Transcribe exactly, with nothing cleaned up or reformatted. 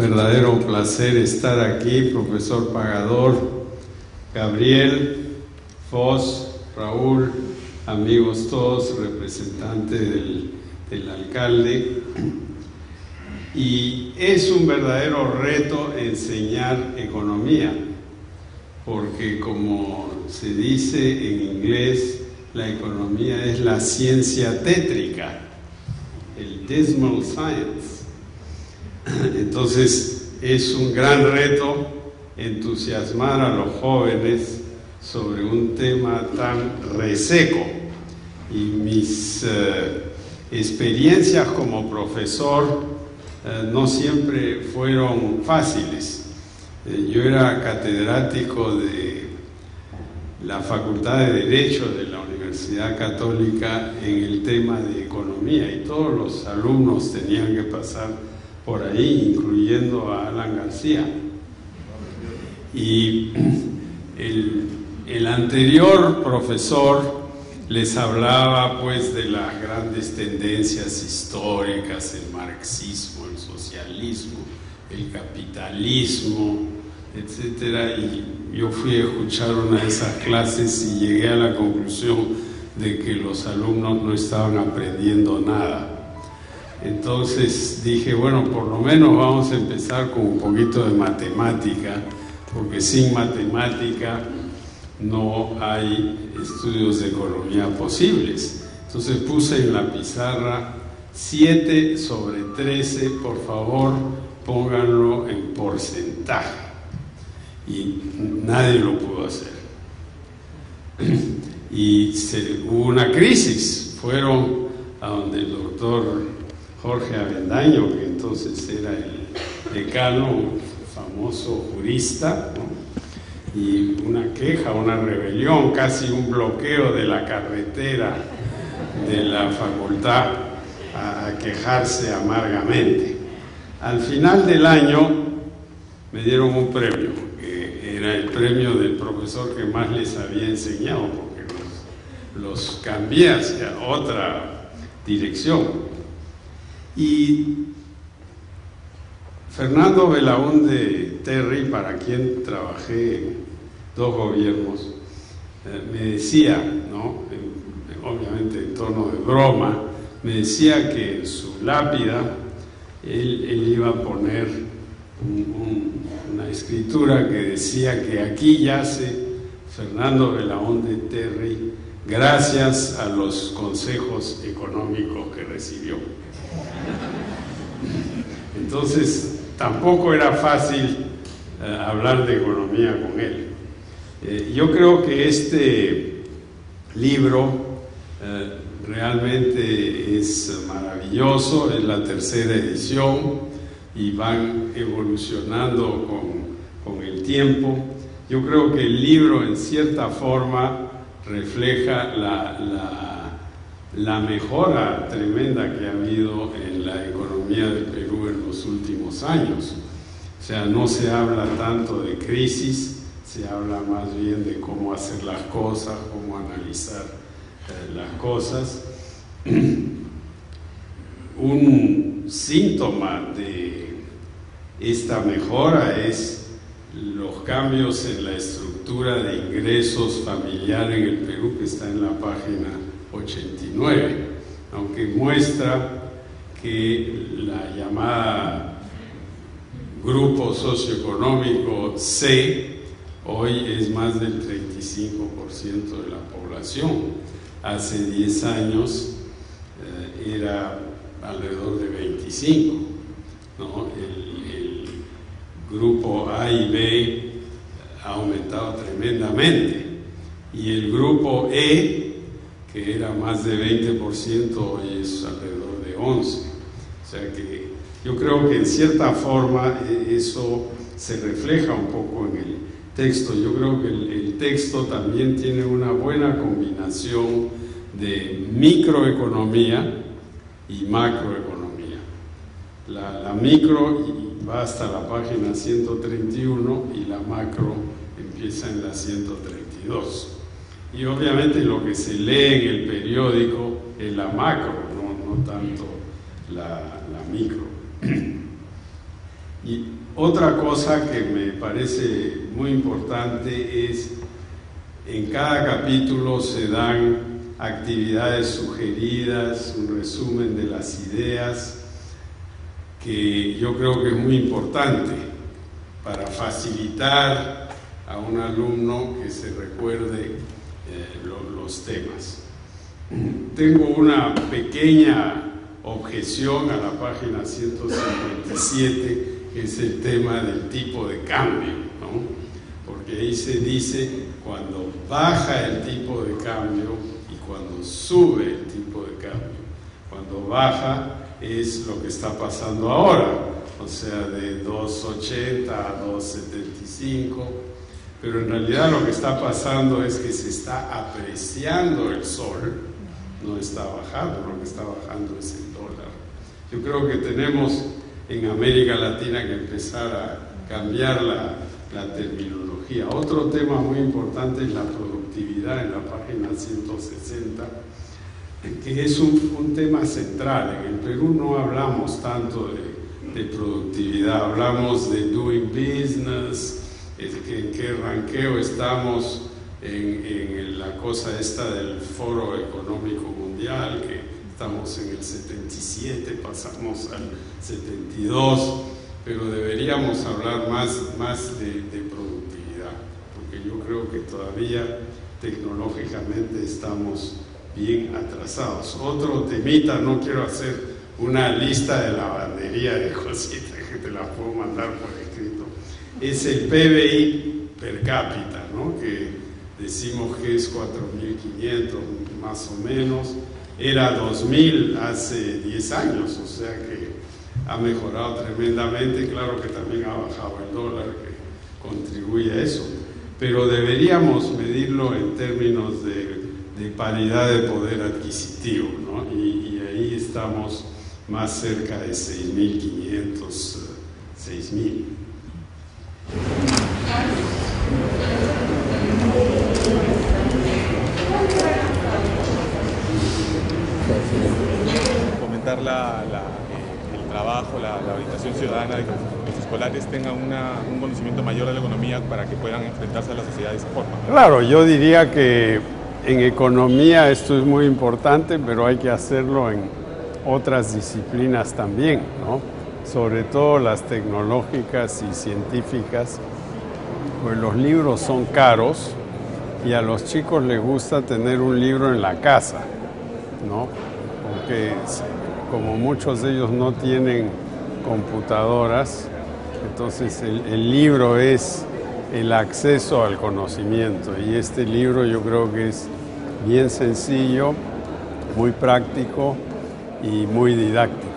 verdadero placer estar aquí, profesor Pagador, Gabriel, Foz, Raúl, amigos todos, representante del, del alcalde. Y es un verdadero reto enseñar economía, porque como se dice en inglés, la economía es la ciencia tétrica, el dismal science. Entonces es un gran reto entusiasmar a los jóvenes sobre un tema tan reseco. Y mis eh, experiencias como profesor eh, no siempre fueron fáciles. Eh, yo era catedrático de la Facultad de Derecho de la Universidad Católica en el tema de economía, y todos los alumnos tenían que pasar por ahí, incluyendo a Alan García. Y el, el anterior profesor les hablaba pues de las grandes tendencias históricas, el marxismo, el socialismo, el capitalismo, etcétera, y yo fui a escuchar una de esas clases y llegué a la conclusión de que los alumnos no estaban aprendiendo nada. Entonces dije, bueno, por lo menos vamos a empezar con un poquito de matemática, porque sin matemática no hay estudios de economía posibles. Entonces puse en la pizarra siete sobre trece, por favor, pónganlo en porcentaje. Y nadie lo pudo hacer. Y se, hubo una crisis. Fueron a donde el doctor Jorge Avendaño, que entonces era el decano, famoso jurista, ¿no? Y una queja, una rebelión, casi un bloqueo de la carretera de la facultad a, a quejarse amargamente. Al final del año me dieron un premio, que era el premio del profesor que más les había enseñado, porque los, los cambié hacia otra dirección. Y Fernando Belaúnde Terry, para quien trabajé dos gobiernos, eh, me decía, ¿no?, en, obviamente en tono de broma, me decía que en su lápida él, él iba a poner un, un, una escritura que decía que aquí yace Fernando Belaúnde Terry gracias a los consejos económicos que recibió. Entonces tampoco era fácil eh, hablar de economía con él. Eh, yo creo que este libro eh, realmente es maravilloso, es la tercera edición y van evolucionando con, con el tiempo. Yo creo que el libro en cierta forma refleja la, la, la mejora tremenda que ha habido en la economía del Perú en los últimos años. O sea, no se habla tanto de crisis, se habla más bien de cómo hacer las cosas, cómo analizar eh, las cosas. Un síntoma de esta mejora es los cambios en la estructura de ingresos familiar en el Perú, que está en la página ochenta y nueve, aunque muestra que la llamada grupo socioeconómico C hoy es más del treinta y cinco por ciento de la población. Hace diez años eh, era alrededor de veinticinco, ¿no? El, el grupo A y B ha aumentado tremendamente, y el grupo E, que era más de veinte por ciento, hoy es alrededor de once por ciento. O sea que yo creo que en cierta forma eso se refleja un poco en el texto. Yo creo que el, el texto también tiene una buena combinación de microeconomía y macroeconomía. La, la micro va hasta la página ciento treinta y uno y la macro empieza en la ciento treinta y dos. Y obviamente lo que se lee en el periódico es la macro, no, no tanto la, la micro. Y otra cosa que me parece muy importante es, en cada capítulo se dan actividades sugeridas, un resumen de las ideas, que yo creo que es muy importante para facilitar a un alumno que se recuerde eh, lo, los temas. Tengo una pequeña objeción a la página ciento cincuenta y siete, que es el tema del tipo de cambio, ¿no? Porque ahí se dice cuando baja el tipo de cambio y cuando sube el tipo de cambio. Cuando baja es lo que está pasando ahora, o sea, de dos ochenta a dos setenta y cinco, pero en realidad lo que está pasando es que se está apreciando el sol, no está bajando, lo que está bajando es el dólar. Yo creo que tenemos en América Latina que empezar a cambiar la, la terminología. Otro tema muy importante es la productividad, en la página ciento sesenta, que es un, un tema central. En el Perú no hablamos tanto de, de productividad, hablamos de doing business, es que, en qué ranqueo estamos en, en la cosa esta del Foro Económico Mundial, que estamos en el setenta y siete, pasamos al setenta y dos, pero deberíamos hablar más, más de, de productividad, porque yo creo que todavía tecnológicamente estamos bien atrasados. Otro temita, no quiero hacer una lista de lavandería de cositas que te la puedo mandar por escrito, es el P B I per cápita, ¿no? Que decimos que es cuatro mil quinientos más o menos. Era dos mil hace diez años, o sea que ha mejorado tremendamente. Claro que también ha bajado el dólar, que contribuye a eso, pero deberíamos medirlo en términos de, de paridad de poder adquisitivo, ¿no? Y, y ahí estamos más cerca de seis mil quinientos, seis mil. Fomentar la, la, eh, el trabajo, la, la orientación ciudadana, de que los escolares tengan una, un conocimiento mayor de la economía para que puedan enfrentarse a la sociedad de esa forma. Claro, yo diría que en economía esto es muy importante, pero hay que hacerlo en otras disciplinas también, ¿no? Sobre todo las tecnológicas y científicas, pues los libros son caros y a los chicos les gusta tener un libro en la casa, ¿no? Porque como muchos de ellos no tienen computadoras, entonces el, el libro es el acceso al conocimiento, y este libro yo creo que es bien sencillo, muy práctico y muy didáctico.